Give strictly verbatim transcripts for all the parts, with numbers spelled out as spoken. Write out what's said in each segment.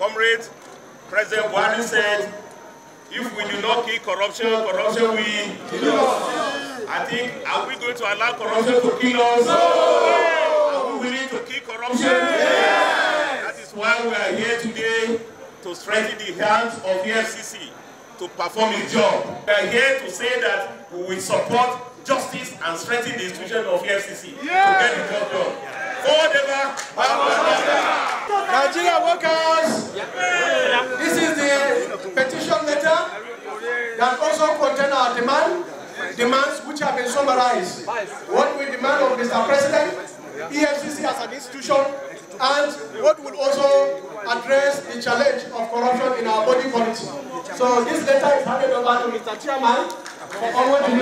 Comrade, President Buhari said, if we do not kill corruption, corruption will kill us. I think, are we going to allow corruption to kill us? No. Are we willing to kill corruption? Yeah. That is why we are here today to strengthen the hands of E F C C to perform its job. We are here to say that we will support justice and strengthen the institution of E F C C yeah. to get the job done. Forward ever, Nigeria workers, this is the petition letter that also contains our demand, demands which have been summarized. What we demand of Mister President, E F C C as an institution, and what will also address the challenge of corruption in our body policy. So this letter is handed over to Mister Chairman for all the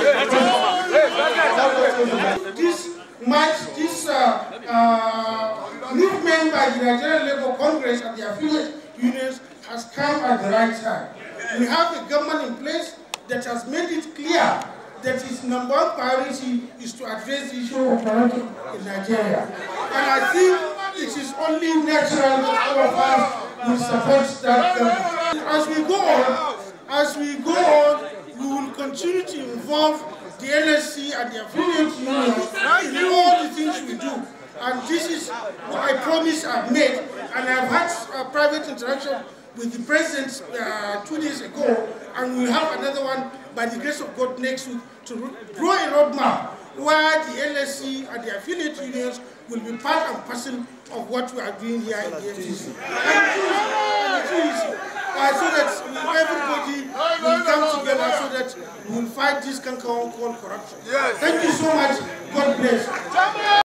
This march, this uh, uh, movement by the Nigerian Labour Congress and the affiliate unions has come at the right time. We have a government in place that has made it clear that its number one priority is to address the issue of corruption in Nigeria. And I think it is only natural that all of us will support that government. As we go on, as we go on, we will continue to involve the N S C and the affiliate unions in all the things we do. And this is what I promise I've made, and I've had a private interaction with the president uh, two days ago, and we'll have another one by the grace of God next week to draw a roadmap where the N S C and the affiliate unions will be part and parcel of what we are doing here in the E F C C. And the truth is, uh, so that everybody will come together so that we will fight this canker called corruption. Thank you so much. God bless.